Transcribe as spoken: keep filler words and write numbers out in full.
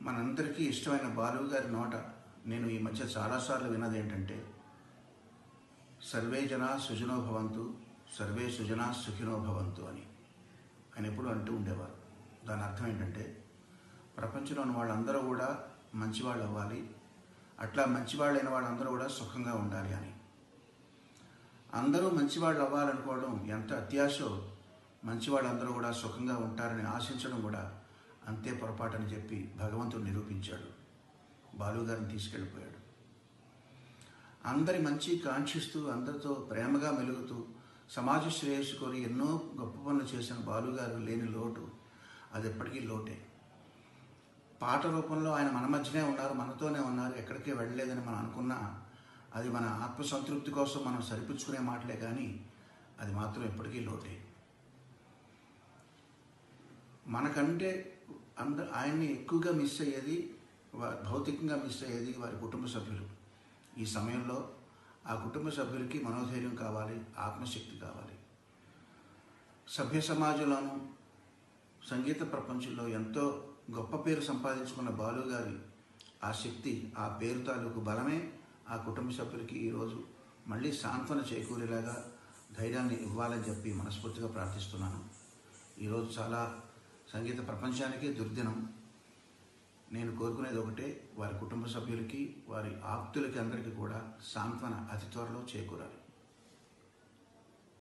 మనందరికీ ఇష్టమైన బాలు గారి నోట నేను ఈ మధ్య చాలాసార్లు విన్నది ఏంటంటే, సర్వే జనా సుజనో భవంతు, సర్వే సుజనా సుఖినో భవంతు అని ఆయన ఎప్పుడు అంటూ ఉండేవారు. దాని అర్థం ఏంటంటే, ప్రపంచంలోని వాళ్ళందరూ కూడా మంచివాళ్ళు అవ్వాలి, అట్లా మంచివాళ్ళైన వాళ్ళందరూ కూడా సుఖంగా ఉండాలి అని. అందరూ మంచివాళ్ళు అవ్వాలనుకోవడం ఎంత అత్యాశో, మంచివాళ్ళందరూ కూడా సుఖంగా ఉంటారని ఆశించడం కూడా అంతే పొరపాటని చెప్పి భగవంతుడు నిరూపించాడు. బాలుగారిని తీసుకెళ్ళిపోయాడు. అందరి మంచి కాంక్షిస్తూ, అందరితో ప్రేమగా మెలుగుతూ, సమాజ శ్రేయస్సు కోరి ఎన్నో గొప్ప పనులు చేసిన బాలుగారు లేని లోటు అది ఎప్పటికీ లోటే. పాట రూపంలో ఆయన మన మధ్యనే ఉన్నారు, మనతోనే ఉన్నారు, ఎక్కడికే వెళ్ళలేదని మనం అనుకున్నా అది మన ఆత్మసంతృప్తి కోసం మనం సరిపుచ్చుకునే మాటలే కానీ అది మాత్రం ఎప్పటికీ లోటే. మనకంటే అంద ఆయన్ని ఎక్కువగా మిస్ అయ్యేది, భౌతికంగా మిస్ అయ్యేది వారి కుటుంబ సభ్యులు. ఈ సమయంలో ఆ కుటుంబ సభ్యులకి మనోధైర్యం కావాలి, ఆత్మశక్తి కావాలి. సభ్య సమాజంలోనూ సంగీత ప్రపంచంలో ఎంతో గొప్ప పేరు సంపాదించుకున్న బాలుగారి ఆ శక్తి, ఆ పేరు తాలూకు బలమే ఆ కుటుంబ సభ్యులకి ఈరోజు మళ్ళీ సాంత్వన చేకూరేలాగా ధైర్యాన్ని ఇవ్వాలని చెప్పి మనస్ఫూర్తిగా ప్రార్థిస్తున్నాను. ఈరోజు చాలా సంగీత ప్రపంచానికే దుర్దినం. నేను కోరుకునేది ఒకటే, వారి కుటుంబ సభ్యులకి, వారి ఆప్తులకి అందరికీ కూడా సాంత్వన అతి త్వరలో చేకూరాలి.